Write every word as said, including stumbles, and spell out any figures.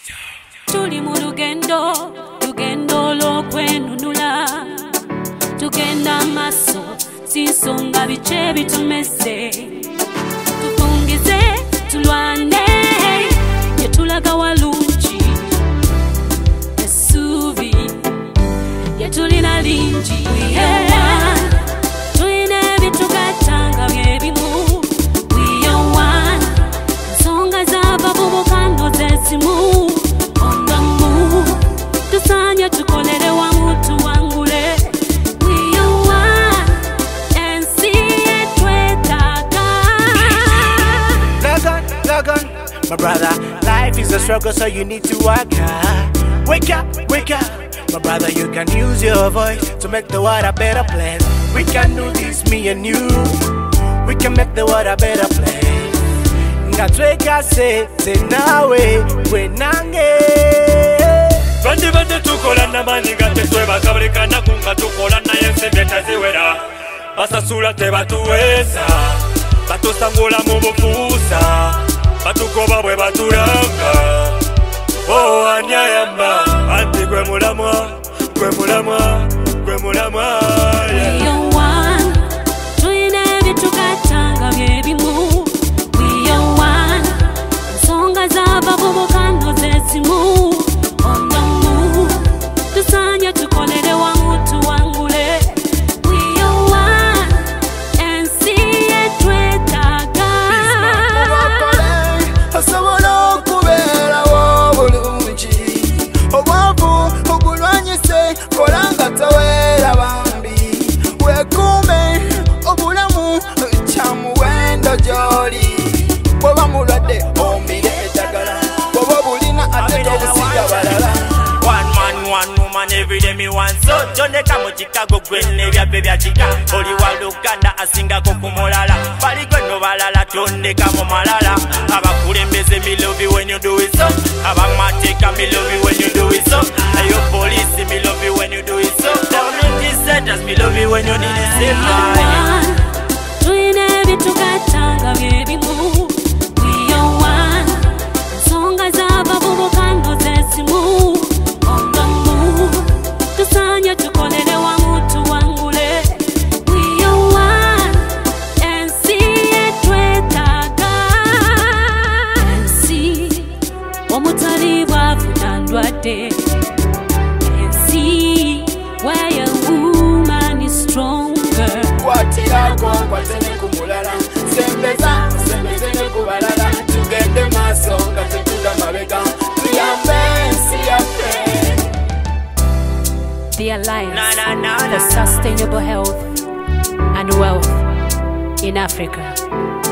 Tuli mu lugendo, lugendo lw'okwenunula. Tugenda maso, sinsonga bice bitumese. Tufungize, tulwane, yetulaga walungi. Esubi, yetulina lingi. We are one, tulina ebitugatanga byebimu. We are one, ensonga z'abavubuka zesimu. On the move, tusanye tukolere wamu tuwangule. We are one, and see it twetaka. Lagan, Lagan, my brother, life is a struggle, so you need to work hard. Wake up, wake up, my brother, you can use your voice to make the world a better place. We can do this, me and you. We can make the world a better place. Ngatweka se, se nawe, we nange. Bandi bandi tukola na maniga tetweba kabrika na kunga tukola na yense beta ziwera. Basasula te batuweza, batusangula mu bufusa, batukoba bwe baturanga. Oh anyayamba, anti gwe mulamwa, gwe mulamwa, gwe mulamwa. We are one, tulina ebitugatanga byebimu. We are one, ensonga z'abavubuka zesimu. On the move, tusanye tukolere wamu tuwangule. We are one, and see it twetaka. Asobola okubeera w'obulungi, obwavu obulwanyise kolanga toweera bambi. Weekuume obulamu kya muwendo gy'oli. Bw'oba mulwadde ombire eddagala, bw'oba bulina ate tobusiga balala. One man, one woman, every day me want so. Joneka mu Chicago, gwen ebyabbe bya Chica. Oli wa Luganda asingako ku mulala. Bali gwe no balala tondeka mu malala. Abakulembeze me love you when you do it so. Abamateka me love you when you do it so. Ayo police me love you when you do it so. Community centers me love you when you need it save life. Tulina ebitugatanga byebimu. We are one, ensonga z'abavubuka zesimu. On the move, tusanye tukolere wamu tuwangule. We are one, and see it twetaka. And see, omutali bwafuna ndwadde. And see, where a woman is stronger. Kwatirako nkwatene ku mulala, sembeza sembeze ne ku balala. Tugende maaso nga tetudda mabega, tuyambe ensi yaffe. The Alliance Na, na, na, for na. Sustainable Health and Wealth in Africa.